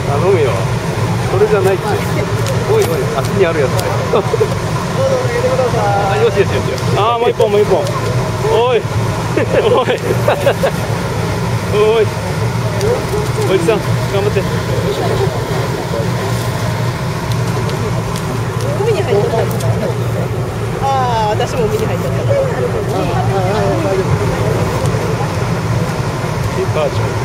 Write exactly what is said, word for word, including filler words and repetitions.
頼むよ。それじゃないって。おいおい、足にあるやつだよ。あ、よしよしよしよし。ああ、もう一本もう一本。おい。おい。おい。おじさん、頑張って。 海に入っちゃった。ああ、私も海に入っちゃった。 ピーカーチョ。